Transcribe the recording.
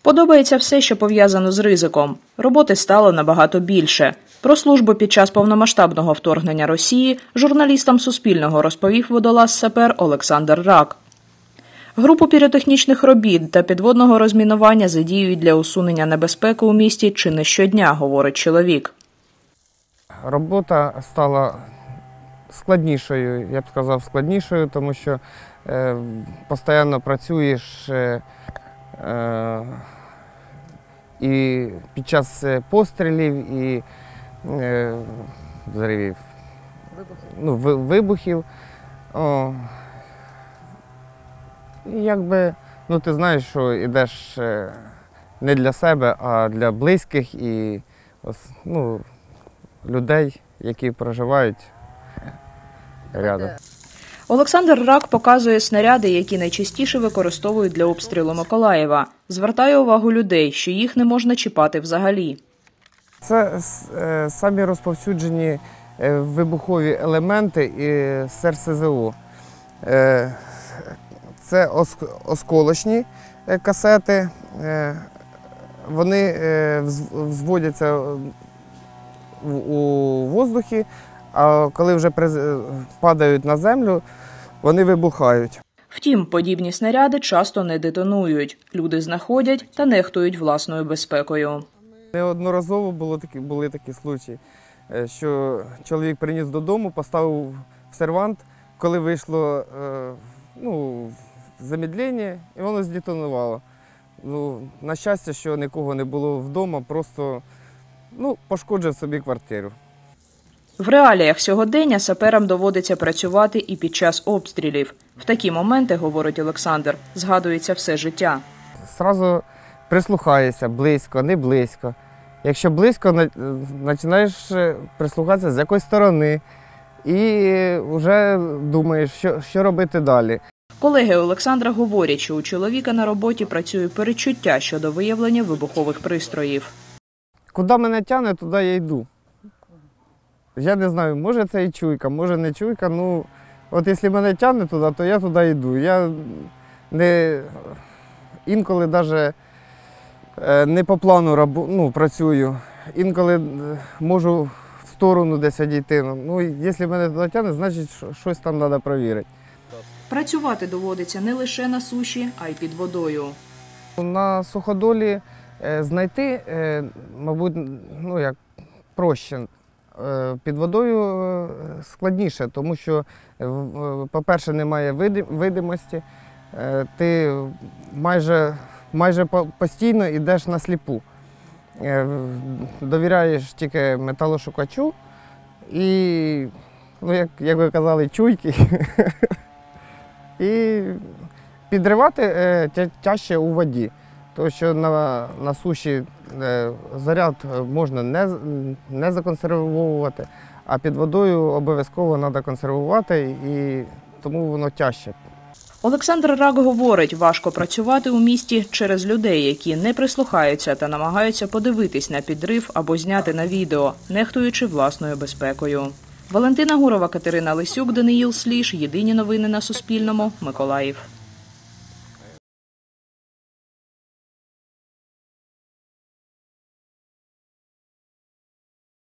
Подобається все, що пов'язано з ризиком. Роботи стало набагато більше. Про службу під час повномасштабного вторгнення Росії журналістам Суспільного розповів водолаз-сапер Олександр Рак. Групу піротехнічних робіт та підводного розмінування задіюють для усунення небезпеки у місті чи не щодня, говорить чоловік. Робота стала складнішою, я б сказав, складнішою, тому що постійно працюєш і під час пострілів, і взривів, вибухів. І якби, ти знаєш, що йдеш не для себе, а для близьких і людей, які проживають рядом. Олександр Рак показує снаряди, які найчастіше використовують для обстрілу Миколаєва. Звертає увагу людей, що їх не можна чіпати взагалі. Це самі розповсюджені вибухові елементи з РСЗО. Це осколочні касети, вони взводяться у воздухі, а коли вже падають на землю, вони вибухають. Втім, подібні снаряди часто не детонують. Люди знаходять та нехтують власною безпекою. Неодноразово були такі случаї, що чоловік приніс додому, поставив в сервант, коли вийшло замедлення, і воно здетонувало. На щастя, що нікого не було вдома, просто пошкоджив собі квартиру. В реаліях сьогодення саперам доводиться працювати і під час обстрілів. В такі моменти, говорить Олександр, згадується все життя. Зразу прислухаєшся, близько, не близько. Якщо близько, починаєш прислухатися з якоїсь сторони і вже думаєш, що робити далі. Колеги Олександра говорять, що у чоловіка на роботі працює передчуття щодо виявлення вибухових пристроїв. Куди мене тягне, туди я йду. Я не знаю, може це і чуйка, може не чуйка. От якщо мене тягне туди, то я туди йду. Я інколи навіть не по плану працюю, інколи можу в сторону десь відійти. Якщо мене туди тягне, значить щось там треба перевірити. Працювати доводиться не лише на суші, а й під водою. На суходолі знайти, мабуть, проще. Під водою складніше, тому що, по-перше, немає видимості, ти майже постійно йдеш на сліпу. Довіряєш тільки металошукачу і, як ви казали, чуйки. І підривати тяжче у воді, тому що на суші заряд можна не законсервовувати, а під водою обов'язково треба консервувати, і тому воно тяжче. Олександр Рак говорить, важко працювати у місті через людей, які не прислухаються та намагаються подивитись на підрив або зняти на відео, нехтуючи власною безпекою. Валентина Гурова, Катерина Лисюк, Даниїл Сліж. Єдині новини на Суспільному. Миколаїв.